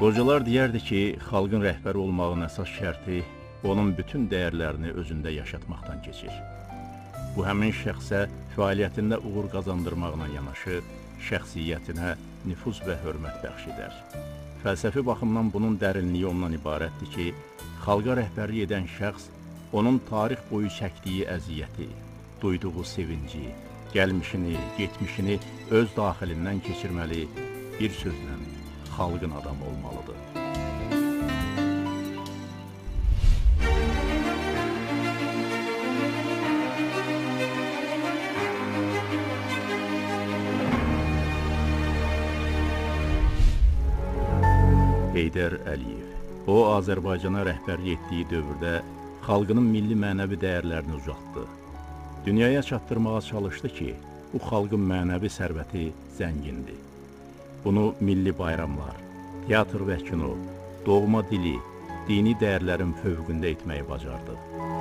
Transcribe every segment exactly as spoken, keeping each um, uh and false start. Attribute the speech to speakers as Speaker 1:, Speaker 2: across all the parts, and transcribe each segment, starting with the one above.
Speaker 1: Qocalar deyərdi ki, xalqın rəhbəri olmağın əsas şərti onun bütün dəyərlərini özündə yaşatmaqdan keçir. Bu, həmin şəxsə fəaliyyətində uğur qazandırmaqla yanaşı, şəxsiyyətinə nüfuz və hörmət bəxş edər. Fəlsəfi baxımdan bunun dərinliyi ondan ibarətdir ki, xalqa rəhbərlik edən şəxs onun tarix boyu çəkdiyi əziyyəti, duyduğu sevinci, gəlmişini, getmişini öz daxilindən keçirməli, bir sözlə xalqın adamı olmalıdır. Heydər Əliyev. O, Azərbaycana rəhbərlik etdiyi dövrdə xalqının milli mənəvi dəyərlərini ucaltdı. Dünyaya çatdırmağa çalışdı ki, bu xalqın mənəvi sərvəti zəngindir. Bunu milli bayramlar, teatr və kino, doğma dili, dini dəyərlərin fövqündə etməyi bacardı.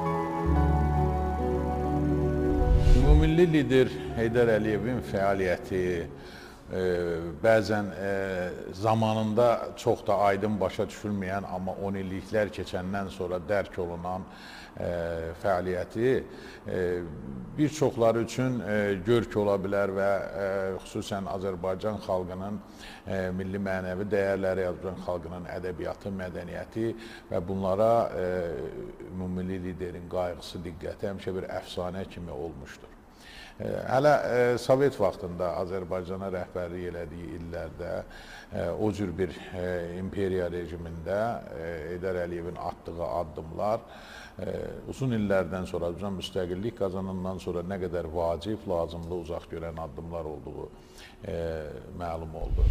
Speaker 2: Ümumilli lider Heydər Əliyevin fəaliyyəti e, bəzən e, zamanında çox da aydın başa düşülməyən, amma on illiklər keçəndən sonra dərk olunan e, fəaliyyəti e, bir çoxları üçün e, görk ola bilər və e, xüsusən Azərbaycan xalqının e, milli mənəvi dəyərləri, Azərbaycan xalqının ədəbiyyatı, mədəniyyəti və bunlara e, ümumilli liderin qayğısı, diqqəti həmişə bir əfsanə kimi olmuşdur. Hələ e, Sovet vaxtında Azərbaycana rəhbərlik elədiyi illərdə e, o cür bir e, imperiya rejimində e, Heydər Əliyevin atdığı addımlar e, uzun illərdən sonra, Azərbaycan müstəqillik qazanandan sonra nə qədər vacib, lazımlı, uzaq görən addımlar olduğu e, məlum oldu.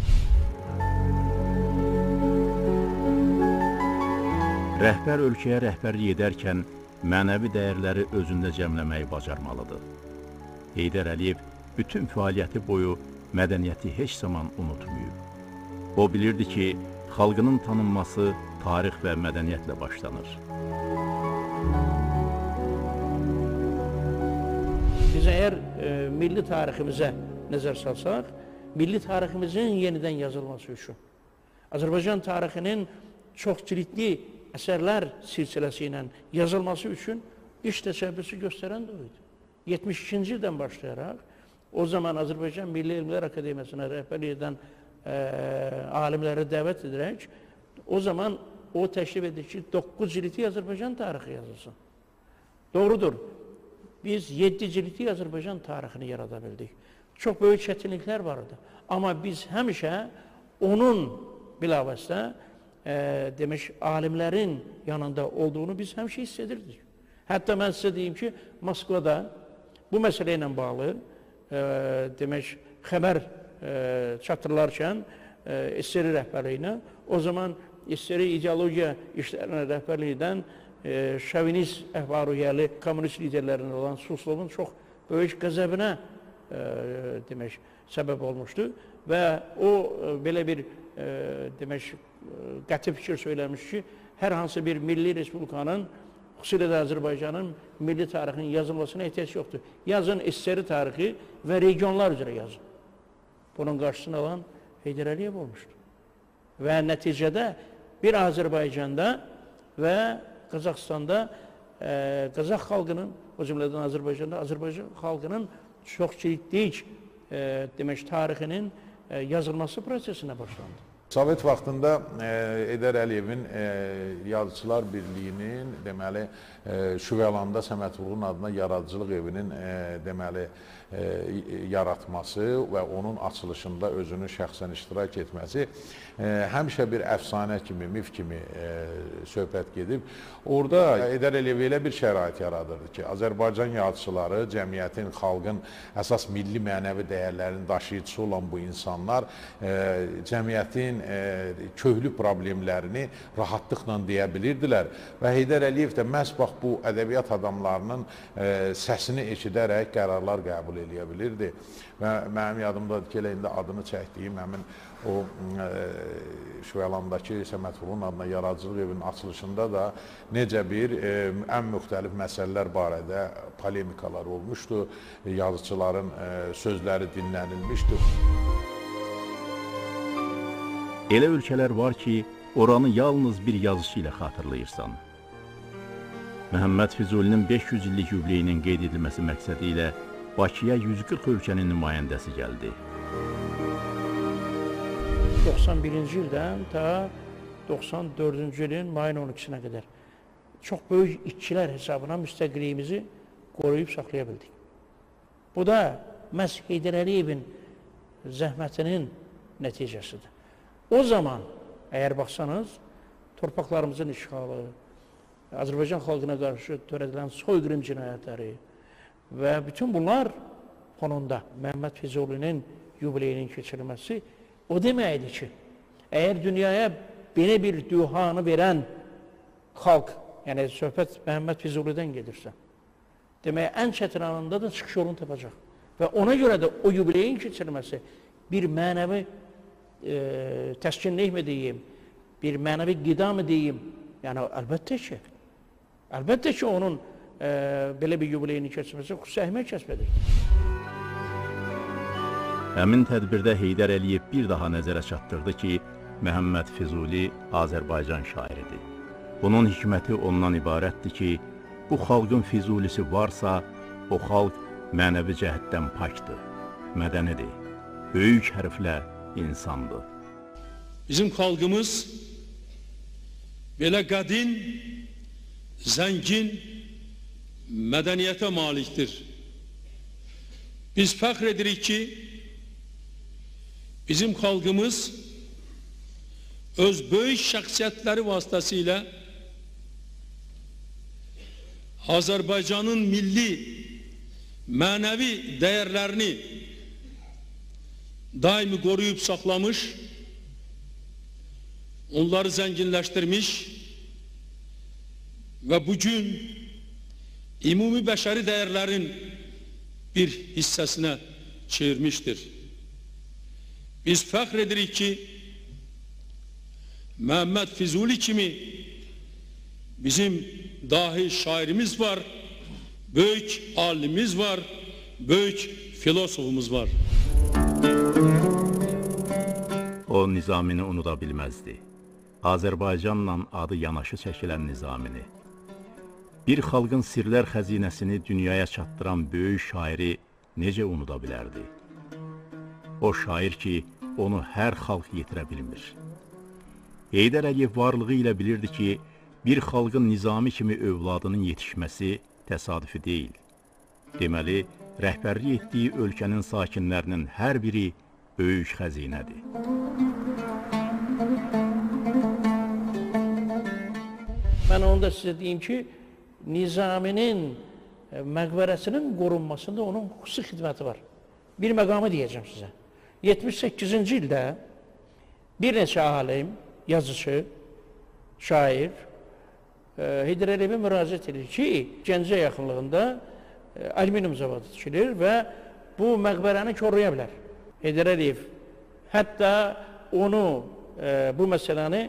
Speaker 1: Rəhbər ölkəyə rəhbərlik edərkən mənəvi dəyərləri özündə cəmləməyi bacarmalıdır. Heydər Əliyev bütün fəaliyyəti boyu mədəniyyəti heç zaman unutmayıb. O bilirdi ki, xalqının tanınması tarix və mədəniyyətlə başlanır.
Speaker 3: Biz əgər e, milli tariximizə nəzər salsaq, milli tariximizin yenidən yazılması üçün, Azərbaycan tarixinin çox cildli əsərlər silsiləsi ilə yazılması üçün iş təşəbbüsü göstərən də oydu. yetmiş ikinci ildən başlayaraq, o zaman Azərbaycan Milli Elmlər Akademiyasına rəhbərlik edən e, alimləri dəvət edərək, o zaman o təklif edir ki, doqquz cildli Azərbaycan tarixi yazılsın. Doğrudur, biz yeddi cildli Azərbaycan tarixini yarada bildik. Çox böyük çətinliklər vardı. Amma biz həmişə onun bilavasitə e, demək, alimlərin yanında olduğunu biz həmişə hiss edirdik. Hətta mən sizə deyim ki, Moskvada bu məsələ ilə bağlı e, demək, xəbər e, çatdırılarkən e, S S R rəhbərliyinə, o zaman S S R ideologiya işlərinə rəhbərlik edən e, şovinist əhval-ruhiyyəli kommunist liderlərindən olan Suslovun çox böyük qəzəbinə e, demək, səbəb olmuşdu və o e, belə bir e, demək, qəti fikir söyləmiş ki, hər hansı bir milli respublikanın, xüsusilə də Azərbaycanın milli tarixinin yazılmasına ehtiyac yoxdur. Yazın S S R tarixi və regionlar üzrə yazın. Bunun qarşısını alan Heydər Əliyev olmuşdur. Və nəticədə bir Azərbaycanda və Qazaxstanda e, Qazax xalqının, o cümlədən Azərbaycanda Azərbaycan xalqının çox ciddi e, demək, tarixinin e, yazılması prosesinə başlandı.
Speaker 2: Sovet vaxtında e, Heydər Əliyevin e, Yazıçılar Birliyinin deməli e, Şüvəlanda Səməd Vurğun adına yaradıcılıq evinin e, deməli e, yaratması və onun açılışında özünü şəxsən iştirak etməsi e, həmişə bir əfsanə kimi, mif kimi e, söhbət gedib. Orada Heydər Əliyev elə bir şərait yaradırdı ki, Azərbaycan yazıçıları, cəmiyyətin, xalqın əsas milli mənəvi dəyərlərinin daşıyıcısı olan bu insanlar e, cəmiyyətin köhlü problemlərini rahatlıqla deyə bilirdilər və Heydər Əliyev də məhz bax bu ədəbiyyat adamlarının e, səsini eşidərək qərarlar qəbul edə bilirdi və mənim yadımdadır ki, elə indi adını çəkdiyim həmin o e, Şüvəlandakı Səməd Vurğun adına yaradıcılıq evinin açılışında da necə bir e, ən müxtəlif məsələlər barədə polemikalar olmuşdu, yazıçıların e, sözləri dinlənilmişdi.
Speaker 1: Elə ölkələr var ki, oranı yalnız bir yazışı ilə xatırlayırsan. Məhəmməd Füzulinin beş yüz illik yubileyinin qeyd edilməsi məqsədi ilə Bakıya yüz qırx ölkənin nümayəndəsi gəldi.
Speaker 3: doxsan birinci ildən ta doxsan dördüncü ilin mayın on ikisinə qədər çox böyük işçilər hesabına müstəqilliyimizi qoruyub saxlaya bildik. Bu da məhz Heydər Əliyevin zəhmətinin nəticəsidir. O zaman, əgər baxsanız, torpaqlarımızın işğalı, Azərbaycan xalqına qarşı törədilən soyqırım cinayətləri və bütün bunlar fonunda Məhəmməd Füzulinin yubileyinin keçirilməsi o deməkdir ki, əgər dünyaya belə bir dühanı verən xalq, yəni söhbət Məhəmməd Füzulidən gedirsə, demək, ən çətin anında da çıxış yolunu tapacaq. Və ona görə də o yubileyin keçirilməsi bir mənəvi e, təskinlik mi deyim, bir mənəvi qida mı deyim, yəni əlbəttə ki, əlbəttə ki, onun e, belə bir yubileyini keçirməsi xüsusi əhəmiyyət kəsb edir.
Speaker 1: Həmin tədbirdə Heydər Əliyev bir daha nəzərə çatdırdı ki, Məhəmməd Füzuli Azərbaycan şairidir. Bunun hikməti ondan ibarətdir ki, bu xalqın Füzulisi varsa, o xalq mənəvi cəhətdən pakdır, mədənidir, böyük hərflə insandır.
Speaker 4: Bizim xalqımız belə qədin, zəngin mədəniyyətə malikdir. Biz fəxr edirik ki, bizim xalqımız öz böyük şəxsiyyətləri vasitəsilə Azərbaycanın milli, mənəvi dəyərlərini daimi qoruyub saxlamış, onları zənginləşdirmiş və bugün ümumi bəşəri dəyərlərin bir hissəsinə çevirmişdir. Biz fəxr edirik ki, Məhəmməd Füzuli kimi bizim dahi şairimiz var, böyük alimimiz var, böyük filosofumuz var.
Speaker 1: O Nizamini unuda bilməzdi. Azərbaycanla adı yanaşı çəkilən Nizamini. Bir xalqın sirlər xəzinəsini dünyaya çatdıran böyük şairi necə unuda bilərdi? O şair ki, onu hər xalq yetirə bilmir. Heydər Əliyev varlığı ilə bilirdi ki, bir xalqın Nizami kimi övladının yetişməsi təsadüfi deyil. Deməli, rəhbərlik etdiyi ölkənin sakinlərinin hər biri böyük xəzinədir.
Speaker 3: Mən onu da sizə deyim ki, Nizaminin məqbərəsinin qorunmasında onun xüsusi xidməti var. Bir məqamı deyəcəm sizə. yetmiş səkkizinci ildə bir neçə alim, yazıcı, şair Heydər Əliyevə müraciət edir ki, Gəncə yaxınlığında alüminium zavodu tikilir və bu məqbərəni korlaya bilər. Heydər Əliyev hətta onu, bu məsələni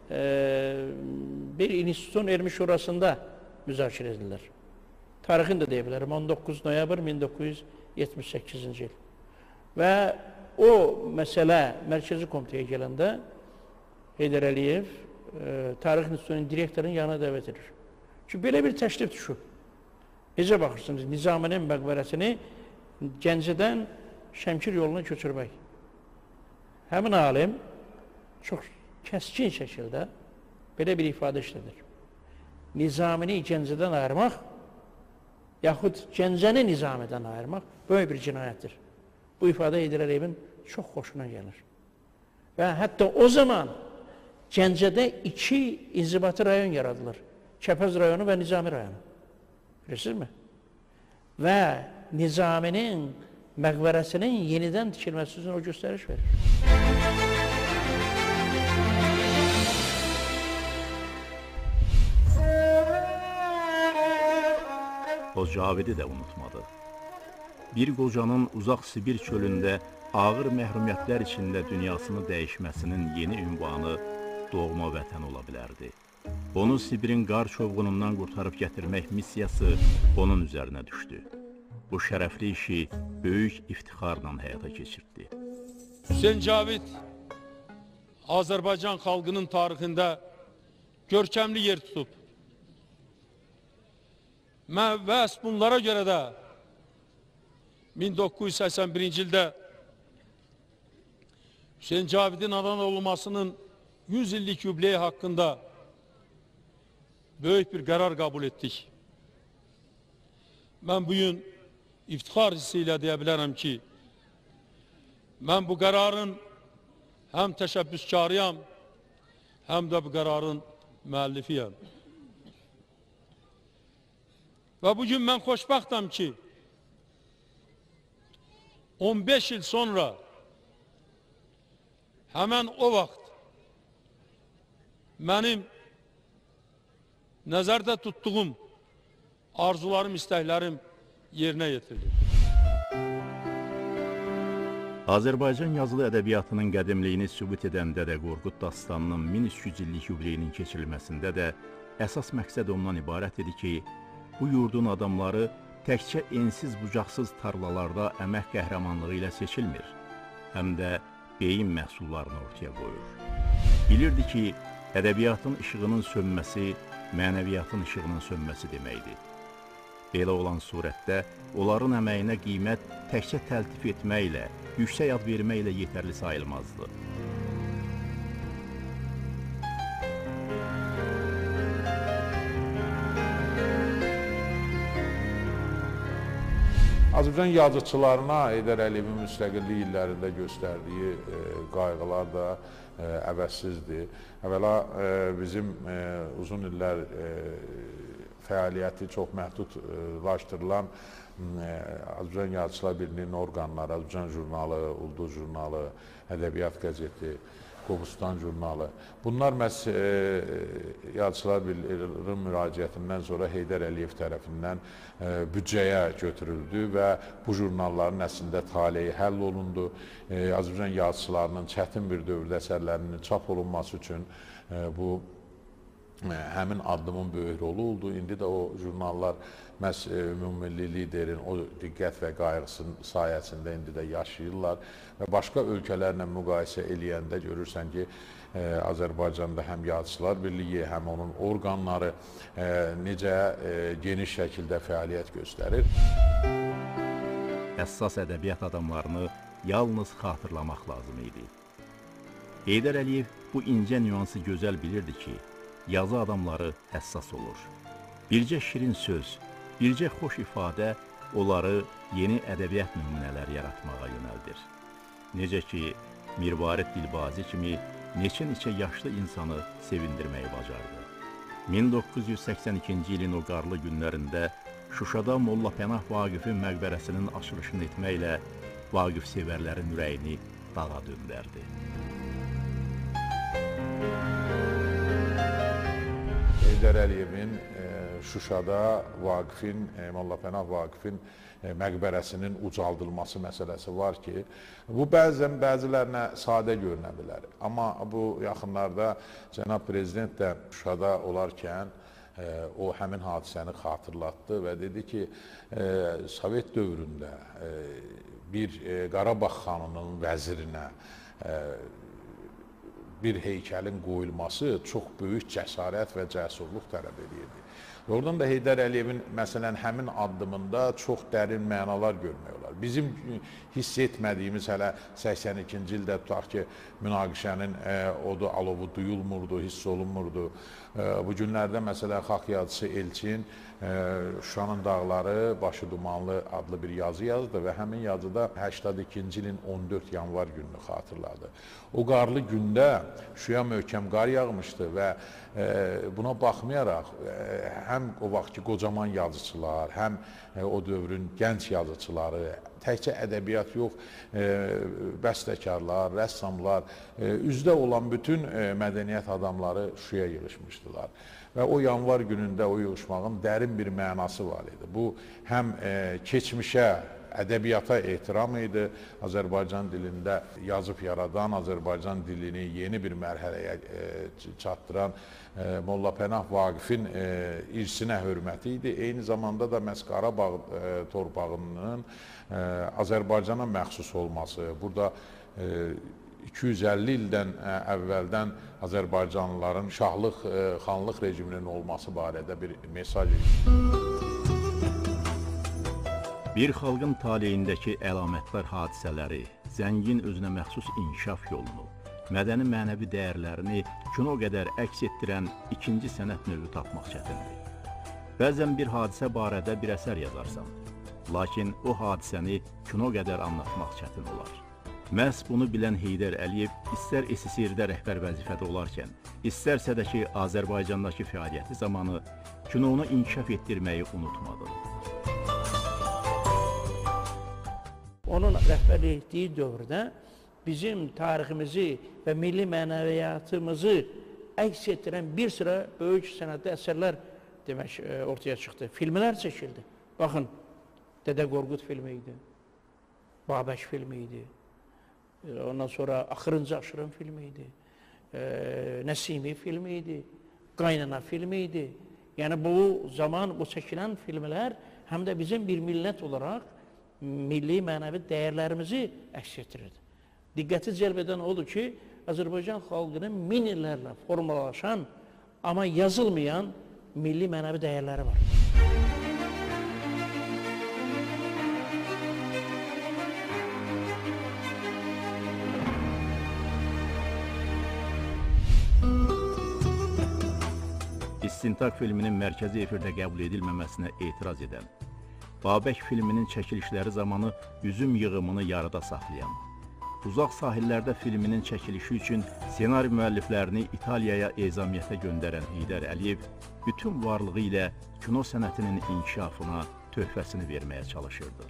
Speaker 3: bir institutun elmi şurasında müzakirə edirlər. Tarixini də deyə bilərəm, on doqquz noyabr min doqquz yüz yetmiş səkkizinci il. Və o məsələ mərkəzi komitəyə gələndə Heydər Əliyev Tarix İnstitutunun direktorunun yanına dəvət edir. Çünki belə bir təklif düşüb. Necə baxırsınız, Nizaminin məqbərəsini Gəncədən Şəmkir yoluna köçürmək. Həmin alim çox kəskin şəkildə belə bir ifadə işlədir. Nizamini Gəncədən ayırmaq, yaxud Gəncəni Nizamidən ayırmaq böyük bir cinayətdir. Bu ifadə Heydər Əliyevin çox xoşuna gəlir. Və hətta o zaman Gəncədə iki inzibati rayon yaradılır. Kəpəz rayonu və Nizami rayonu. Bilirsinizmi? Və Nizaminin məqbərəsinin yenidən tikilməsi üçün o göstəriş verir.
Speaker 1: O Cavidi də unutmadı. Bir qocanın uzaq Sibir çölündə ağır məhrumiyyətlər içində dünyasını dəyişməsinin yeni ünvanı doğma vətən ola bilərdi. Onu Sibirin qar çovğunundan qurtarıb gətirmək missiyası onun üzərinə düşdü. Bu şərəfli işi böyük iftixarla həyata keçirdi.
Speaker 4: Hüseyn Cavid Azərbaycan xalqının tarixində görkəmli yer tutub. Mən və bunlara görə də min doqquz yüz səksən birinci ildə Hüseyin Cavidin anadan olmasının yüz illik yubileyi haqqında böyük bir qərar qəbul etdik. Mən bugün iftixar hissi ilə deyə bilərəm ki, mən bu qərarın həm təşəbbüskarıyam, həm də bu qərarın müəllifiyəm. Və bugün mən xoşbəxtəm ki, on beş il sonra həmən o vaxt mənim nəzərdə tutduğum arzularım, istəklərim yerinə yetirildi.
Speaker 1: Azərbaycan yazılı ədəbiyyatının qədimliyini sübut edən Dədə Qorqud dastanının min üç yüz illik yubileyinin keçirilməsində də əsas məqsəd ondan ibarət idi ki, bu yurdun adamları təkcə ensiz bucaqsız tarlalarda əmək qəhrəmanlığı ilə seçilmir, həm də beyin məhsullarını ortaya qoyur. Bilirdi ki, ədəbiyyatın işığının sönməsi, mənəviyyatın işığının sönməsi deməkdir. Belə olan surətdə onların əməyinə qiymət təkcə təltif etməklə, yüksək ad verməklə yetərli sayılmazdı.
Speaker 2: Azərbaycan yazıçılarına Heydər Əliyevin müstəqillik illərində göstərdiyi e, qayğılar da e, əvəzsizdir. Əvvəla e, bizim e, uzun illər e, fəaliyyəti çox məhdudlaşdırılan e, Azərbaycan Yazıçılar Birliyinin orqanları, Azərbaycan jurnalı, Ulduz jurnalı, Ədəbiyyat qəzeti, Qobustan jurnalı. Bunlar məhz e, Yazıçılar Birliyinin müraciətindən sonra Heydər Əliyev tərəfindən e, büdcəyə götürüldü və bu jurnalların əslində taleyi həll olundu. E, Azərbaycan yazıçılarının çətin bir dövrdə əsərlərinin çap olunması üçün e, bu e, həmin addımın böyük rolu oldu. İndi də o jurnallar məhz e, ümummilli liderin o diqqət və qayğısının sayəsində indi də yaşayırlar və başqa ölkələrlə müqayisə eləyəndə görürsən ki, e, Azərbaycanda həm Yazıçılar Birliyi, həm onun orqanları e, necə e, geniş şəkildə fəaliyyət göstərir.
Speaker 1: Həssas ədəbiyyat adamlarını yalnız xatırlamaq lazım idi. Heydər Əliyev bu incə nüansı gözəl bilirdi ki, yazı adamları həssas olur. Bircə şirin söz, bircə xoş ifadə onları yeni ədəbiyyat nümunələri yaratmağa yönəldir. Necə ki, Mirvarid Dilbazi kimi neçə-neçə yaşlı insanı sevindirməyi bacardı. min doqquz yüz səksən ikinci ilin o qarlı günlərində Şuşada Molla Pənah Vaqifin məqbərəsinin açılışını etməklə Vaqif sevərlərin ürəyini dağa döndərdi.
Speaker 2: Heydər Əliyevin e, Şuşada Vaqifin, e, Molla Pənah Vaqifin e, məqbərəsinin ucaldılması məsələsi var ki, bu bəzən bəzilərinə sadə görünə bilər. Amma bu yaxınlarda Cənab Prezident də Şuşada olarkən e, o həmin hadisəni xatırlatdı və dedi ki, e, Sovet dövründə e, bir e, Qarabağ xanının vəzirinə e, bir heykəlin qoyulması çox böyük cəsarət və cəsurluq tələb edirdi. Oradan da Heydər Əliyevin məsələn həmin addımında çox dərin mənalar görmək olar. Bizim hiss etmədiyimiz hələ səksən ikinci ildə tutaq ki, münaqişənin e, odu, alovu duyulmurdu, hiss olunmurdu. E, bu günlərdə məsələn xalq yazıçısı Elçin e, Şuşanın dağları, başı dumanlı adlı bir yazı yazdı və həmin yazıda səksən ikinci ilin on dörd yanvar gününü xatırladı. O qarlı gündə Şuşaya möhkəm qar yağmışdı və e, buna baxmayaraq e, həm o vaxtki qocaman yazıçılar, həm e, o dövrün gənc yazıçıları, təkcə ədəbiyyat yox, e, bəstəkarlar, rəssamlar, e, üzdə olan bütün e, mədəniyyət adamları Şuşaya yığışmışdılar. Və o yanvar günündə o yığışmağın dərin bir mənası var idi. Bu həm e, keçmişə, ədəbiyyata ehtiram idi. Azərbaycan dilində yazıb yaradan, Azərbaycan dilini yeni bir mərhələyə e, çatdıran e, Molla Pənah Vaqifin e, irsinə hörməti idi. Eyni zamanda da məhz Qarabağ e, torpağının e, Azərbaycana məxsus olması, burada e, iki yüz əlli ildən əvvəldən Azərbaycanlıların şahlıq, xanlıq rejiminin olması barədə bir mesaj.
Speaker 1: Bir xalqın taleyindəki əlamətdar hadisələri, zəngin özünə məxsus inkişaf yolunu, mədəni mənəvi dəyərlərini kino qədər əks etdirən ikinci sənət növü tapmaq çətindir. Bəzən bir hadisə barədə bir əsər yazarsan, lakin o hadisəni kino qədər anlatmaq çətin olar. Məhz bunu bilən Heydər Əliyev istər S S R-də rəhbər vəzifədə olarkən, istərsə də ki, Azərbaycandakı fəaliyyəti zamanı kinonu inkişaf etdirməyi unutmadı.
Speaker 3: Onun rəhbərlik etdiyi dövrdə bizim tariximizi və milli mənəviyyatımızı əks etdirən bir sıra böyük sənətli əsərlər demək ortaya çıxdı. Filmlər çəkildi. Baxın, Dədə Qorqud filmi idi, Babək filmi idi, ondan sonra Axırıncı Aşırın filmi idi, Nəsimi filmi idi, Qaynana filmi idi. Yəni bu zaman bu çəkilən filmlər həm də bizim bir millət olaraq milli mənəvi dəyərlərimizi əks etdirirdi. Diqqəti cəlb edən odur ki, Azərbaycan xalqının min illərlə formalaşan, amma yazılmayan milli mənəvi dəyərləri var.
Speaker 1: İstintaq filminin mərkəzi efirdə qəbul edilməməsinə etiraz edən, Babək filminin çəkilişləri zamanı üzüm yığımını yarıda saxlayan, Uzaq Sahillərdə filminin çəkilişi üçün senari müəlliflərini İtaliyaya ezamiyyətə göndərən Heydər Əliyev bütün varlığı ilə kino sənətinin inkişafına töhfəsini verməyə çalışırdı.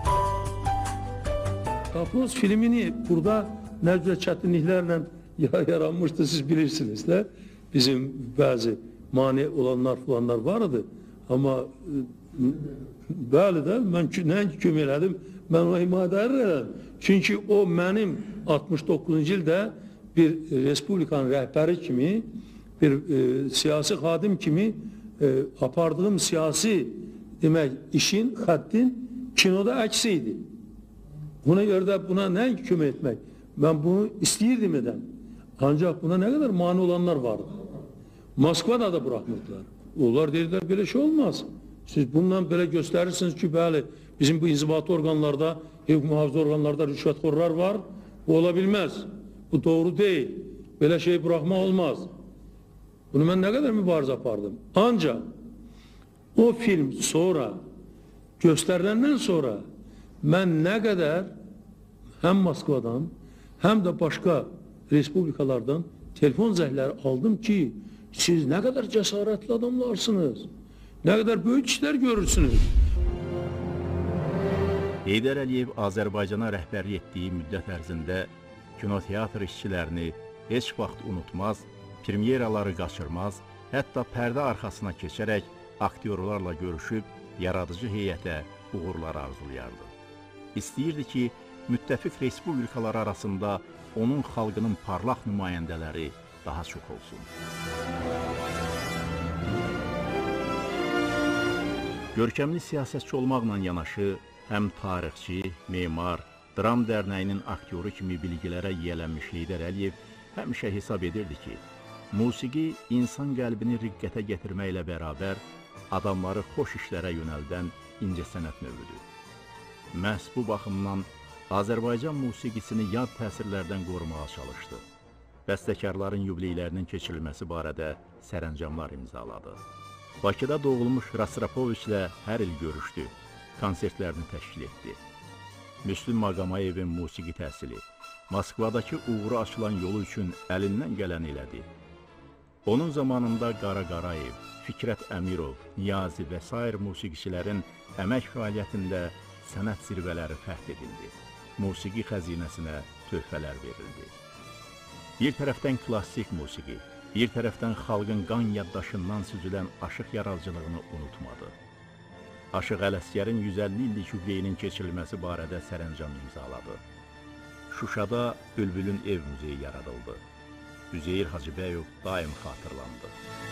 Speaker 5: Afroz filmini burada nə cür çətinliklərlə yaranmışdı, siz bilirsiniz də. Bizim bəzi mane olanlar falanlar vardı, amma bəli də, mən nəinki kömək elədim, mən ona himayədar edirəm. Çünki o mənim altmış doqquzuncu ildə bir respublikanın rəhbəri kimi, bir e, siyasi xadim kimi e, apardığım siyasi demək, işin, xəttin kinoda əksi idi. Buna görə də buna nəinki kömək etmək, mən bunu istəyirdim edən. Ancaq buna nə qədər mane olanlar vardı. Moskvada da bırakmadılar. Onlar dedilər, belə şey olmaz. Siz bundan belə göstərirsiniz ki, bəli, bizim bu inzibati orqanlarda, hüquq mühafizə orqanlarda rüşvətxorlar var. Bu ola bilməz. Bu doğru deyil. Belə şey bırakma olmaz. Bunu mən nə qədər mübarizə apardım. Ancaq o film sonra, göstəriləndən sonra mən nə qədər həm Moskvadan, həm də başqa respublikalardan telefon zəhləri aldım ki, siz nə qədər cəsarətli adamlarsınız, nə qədər böyük işlər görürsünüz.
Speaker 1: Heydər Əliyev Azərbaycana rəhbərlik etdiyi müddət ərzində kinoteatr işçilərini heç vaxt unutmaz, premyeraları qaçırmaz, hətta pərdə arxasına keçərək aktyorlarla görüşüb yaradıcı heyətə uğurlar arzulayardı. İstəyirdi ki, müttəfiq respublikalar arasında onun xalqının parlaq nümayəndələri daha çox olsun. Görkəmli siyasətçi olmaqla yanaşı, həm tarixçi, memar, Dram Dərnəyinin aktyoru kimi bilgilərə yiyələnmiş Heydər Əliyev həmişə hesab edirdi ki, musiqi insan qəlbini riqqətə gətirməklə bərabər adamları xoş işlərə yönəldən incəsənət növüdür. Məhz bu baxımdan Azərbaycan musiqisini yad təsirlərdən qorumağa çalışdı. Bəstəkarların yubileylərinin keçirilməsi barədə sərəncamlar imzaladı. Bakıda doğulmuş Rastropoviçlə hər il görüşdü, konsertlərini təşkil etdi. Müslüm Maqamayevin musiqi təhsili, Moskvadakı uğuru açılan yolu üçün əlindən gələn elədi. Onun zamanında Qara Qarayev, Fikrət Əmirov, Niyazi və sair musiqiçilərin əmək fəaliyyətində sənət zirvələri fəth edildi. Musiqi xəzinəsinə töhfələr verildi. Bir tərəfdən klassik musiqi, bir tərəfdən xalqın qan yaddaşından süzülən aşıq yaradıcılığını unutmadı. Aşıq Ələsgərin yüz əlli illik yubileyinin keçirilməsi barədə sərəncam imzaladı. Şuşada Bülbülün ev muzeyi yaradıldı. Üzeyir Hacıbəyov daim xatırlandı.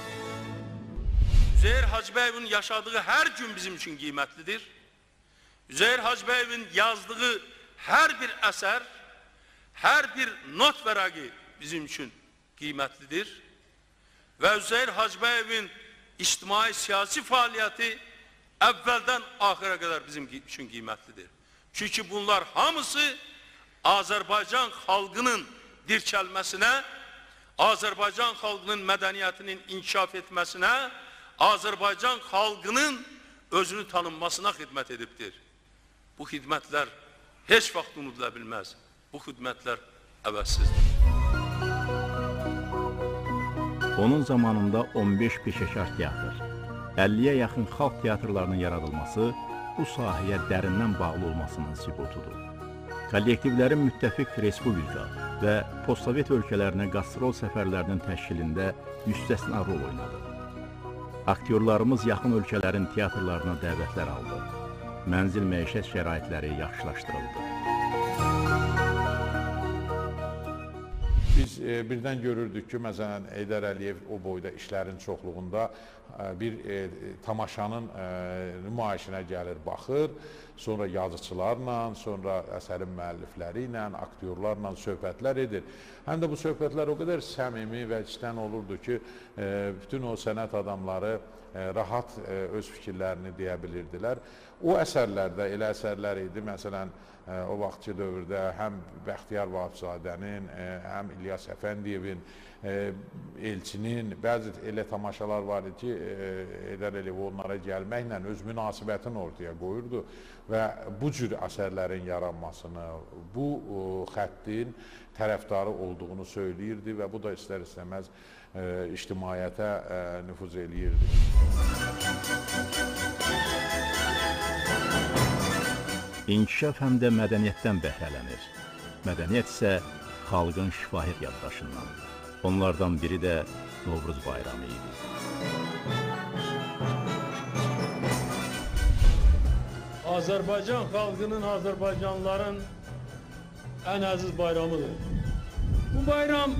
Speaker 6: Üzeyir Hacıbəyovun yaşadığı hər gün bizim üçün qiymətlidir. Üzeyir Hacıbəyovun yazdığı hər bir əsər, her bir not vərəqi bizim üçün qiymətlidir və Üzeyir Hacıyevin ictimai siyasi fəaliyyəti əvvəldən axıra qədər bizim üçün qiymətlidir. Çünki bunlar hamısı Azərbaycan xalqının dirçəlməsinə, Azərbaycan xalqının mədəniyyətinin inkişaf etməsinə, Azərbaycan xalqının özünü tanınmasına xidmət edibdir. Bu xidmətlər heç vaxt unudula bilməz. Bu xidmətlər əvəzsizdir.
Speaker 1: Onun zamanında on beş peşəkar teatr, əlliyə yaxın xalq teatrlarının yaradılması bu sahəyə dərindən bağlı olmasının sübutudur. Kollektivlərin müttəfiq respublika və postsovet ölkələrinə qastrol səfərlərinin təşkilində müstəsna rol oynadı. Aktyorlarımız yaxın ölkələrin teatrlarına dəvətlər aldı. Mənzil məişət şəraitləri yaxşılaşdırıldı.
Speaker 2: Biz e, birdən görürdük ki, məsələn, Heydər Əliyev o boyda işlərin çoxluğunda e, bir e, tamaşanın e, nümayişinə gəlir, baxır, sonra yazıçılarla, sonra əsərin müəllifləri ilə, aktyorlarla söhbətlər edir. Həm də bu söhbətlər o qədər səmimi və içdən olurdu ki, e, bütün o sənət adamları e, rahat e, öz fikirlərini deyə bilirdilər. O əsərlərdə elə əsərlər idi, məsələn, o vaxtki dövrdə həm Bəxtiyar Vahabzadənin, həm İlyas Əfəndiyevin, Elçinin bəzi elə tamaşalar var idi ki, Heydər Əliyev onlara gəlməklə öz münasibətini ortaya qoyurdu və bu cür əsərlərin yaranmasını, bu xəttin tərəfdarı olduğunu söyləyirdi və bu da istər-istəməz ictimaiyyətə nüfuz eləyirdi.
Speaker 1: İnkişaf həm də mədəniyyətdən bəhrələnir. Mədəniyyət isə xalqın şifahi yaddaşından. Onlardan biri də Novruz bayramı idi.
Speaker 4: Azərbaycan xalqının, Azərbaycanlıların ən əziz bayramıdır. Bu bayram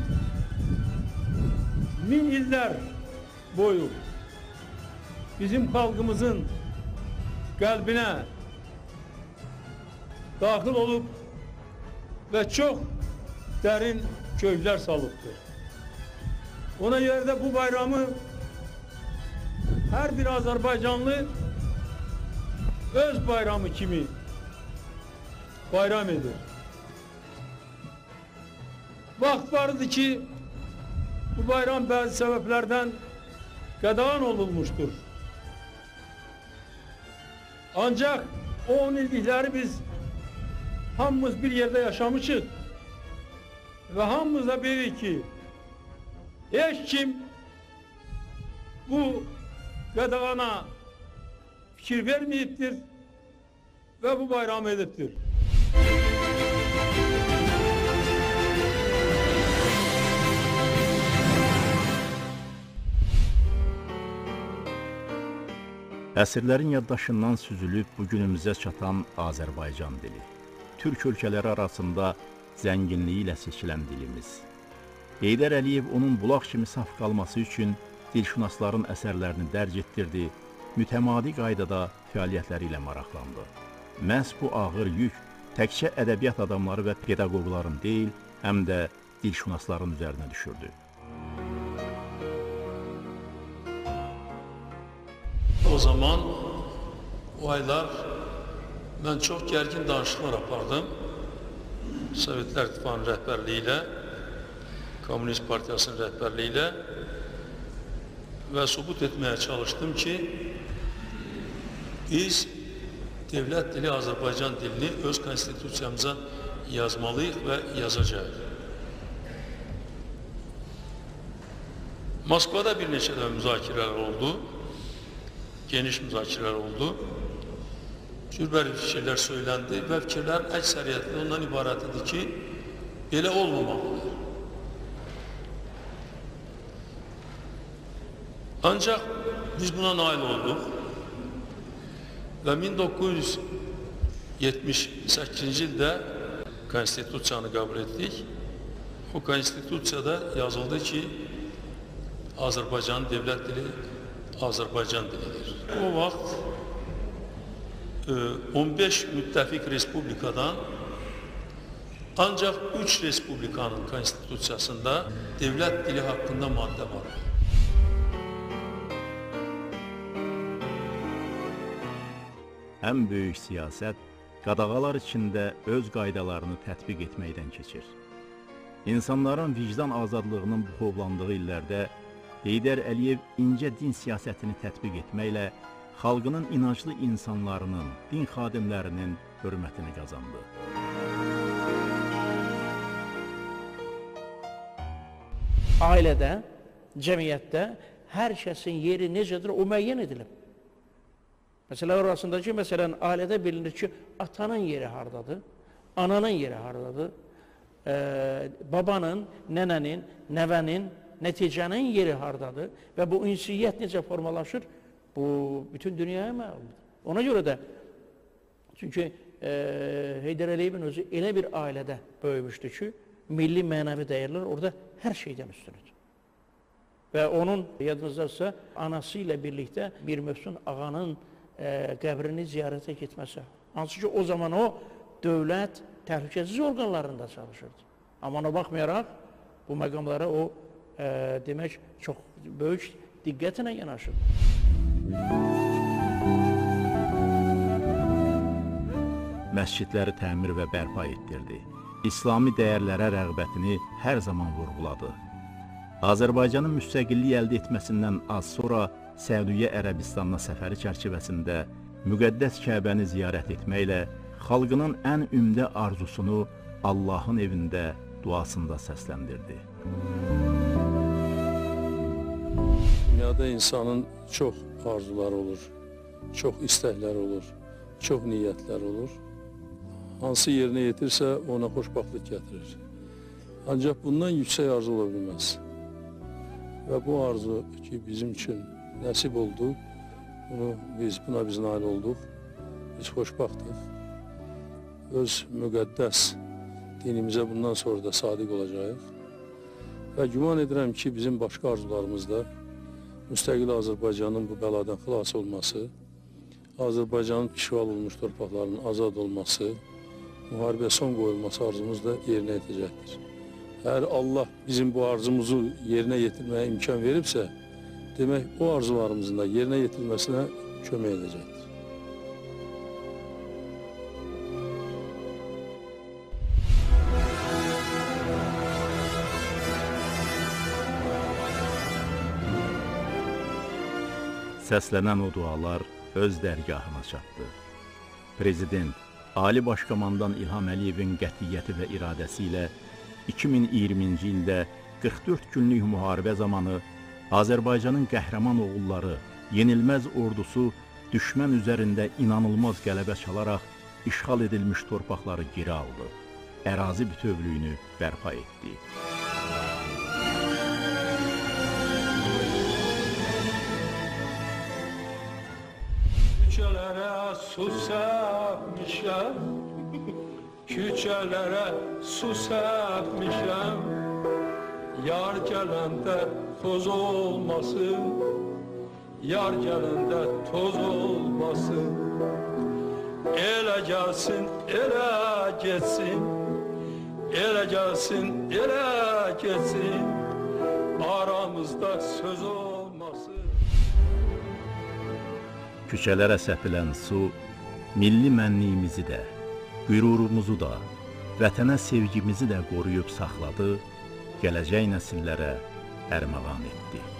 Speaker 4: min illər boyu bizim xalqımızın qəlbinə daxil olub və çox dərin köklər salıbdır. Ona görə də bu bayramı hər bir Azərbaycanlı öz bayramı kimi bayram edir. Vaxt vardı ki, bu bayram bəzi səbəblərdən qadağan olunmuşdur. Ancaq o on illikləri biz hamımız bir yerde yaşamışız ve hamımız da bilir ki hiç kim bu qadağana fikir vermeyiptir ve bu bayramı ediptir.
Speaker 1: Əsrlərin yaddaşından süzülüb bugünümüzə çatan Azərbaycan dili. Türk ölkələri arasında zənginliyi ilə seçilən dilimiz. Heydər Əliyev onun bulaq kimi saf qalması üçün dilşünasların əsərlərini dərc etdirdi, mütəmadi qaydada fəaliyyətləri ilə maraqlandı. Məhz bu ağır yük təkcə ədəbiyyat adamları və pedaqoqların deyil, həm də dilşünasların üzərinə düşürdü.
Speaker 4: O zaman, o aylar mən çox gərgin danışıqlar apardım. Sovetlər İttifaqının rəhbərliyi ilə, Komünist Partiyasının rəhbərliyi ilə və sübut etməyə çalışdım ki, biz dövlət dili Azərbaycan dilini öz konstitusiyamıza yazmalıyıq və yazacağıq. Moskvada bir neçə də müzakirələr oldu, geniş müzakirələr oldu. Cürbeli fikirlər söyləndi və fikirlərin əksəriyyətli ondan ibarət idi ki, belə olmamalıdır. Ancaq biz buna nail olduq və min doqquz yüz yetmiş səkkizinci ildə konstitusiyanı qəbul etdik. O konstitusiyada yazıldı ki, Azərbaycanın dövlət dili Azərbaycan dilidir. O vaxt on beş müttəfiq respublikadan Ancaq üç respublikanın konstitusiyasında devlet dili hakkında madde var.
Speaker 1: Ən böyük siyasət qadağalar içində öz qaydalarını tətbiq etməkdən keçir. İnsanların vicdan azadlığının buxovlandığı illərdə Heydər Əliyev incə din siyasətini tətbiq etməklə xalqının inanclı insanlarının, din xadimlərinin hörmətini qazandı.
Speaker 3: Ailədə, cəmiyyətdə hər kəsin yeri necədir, o müəyyən edilib. Məsələ orasındakı, məsələn, ailədə bilinir ki, atanın yeri hardadır, ananın yeri hardadır, e, babanın, nənənin, nəvənin, nəticənin yeri hardadır və bu ünsiyyət necə formalaşır, bu bütün dünyaya məlumdur. Ona görə də, çünki e, Heydər Əliyevin özü elə bir ailədə böyümüşdü ki, milli mənəvi dəyərlər orada hər şeydən üstünüdür. Və onun, yadınızdadırsa, anası ilə birlikdə bir Mövsün ağanın e, qəbrini ziyarətə getməsi. Hansı ki, o zaman o, dövlət təhlükəsiz orqanlarında çalışırdı. Amma ona baxmayaraq, bu məqamlara o, e, demək, çox böyük diqqətlə yanaşırdı.
Speaker 1: Məscidləri təmir və bərpa etdirdi. İslami dəyərlərə rəğbətini hər zaman vurğuladı. Azərbaycanın müstəqillik əldə etməsindən az sonra Səudiyyə Ərəbistanına səfəri çərçivəsində müqəddəs Kəbəni ziyarət etməklə xalqının ən ümdə arzusunu Allahın evində duasında səsləndirdi.
Speaker 5: Dünyada insanın çox arzuları olur, çox istəkləri olur, çox niyyətlər olur. Hansı yerinə yetirsə ona xoşbaxtlıq gətirir. Ancaq bundan yüksək arzu ola bilməz. Və bu arzu ki bizim üçün nəsib oldu, bunu biz, buna biz nail olduq, biz xoşbaxtıq. Öz müqəddəs dinimizə bundan sonra da sadiq olacağıq. Və güman edirəm ki, bizim başqa arzularımız da müstəqil Azərbaycanın bu bəladan xilas olması, Azərbaycanın işğal olmuş torpaqlarının azad olması, müharibə son qoyulması arzumuz da yerinə yetəcəkdir. Əgər Allah bizim bu arzumuzu yerinə yetirməyə imkan veribsə, demək o arzularımızın da yerinə yetirilməsinə kömək edəcəkdir.
Speaker 1: Səslənən o dualar öz dərgahına çatdı. Prezident, Ali Başkomandan İlham Əliyevin qətiyyəti və iradəsi ilə iki min iyirminci ildə qırx dörd günlük müharibə zamanı Azərbaycanın qəhrəman oğulları, yenilməz ordusu düşmən üzərində inanılmaz qələbə çalaraq işğal edilmiş torpaqları geri aldı, ərazi bütövlüyünü bərpa etdi.
Speaker 4: Küçələrə su səpmişəm, küçələrə su səpmişəm, yar gələndə toz olmasın, yar gələndə toz olmasın. Elə gəlsin, elə getsin, elə gəlsin, elə getsin, aramızda söz olmasın.
Speaker 1: Küçələrə səpilən su, milli mənliyimizi də, qürurumuzu da, vətənə sevgimizi də qoruyub saxladı, gələcək nəsillərə ərmağan etdi.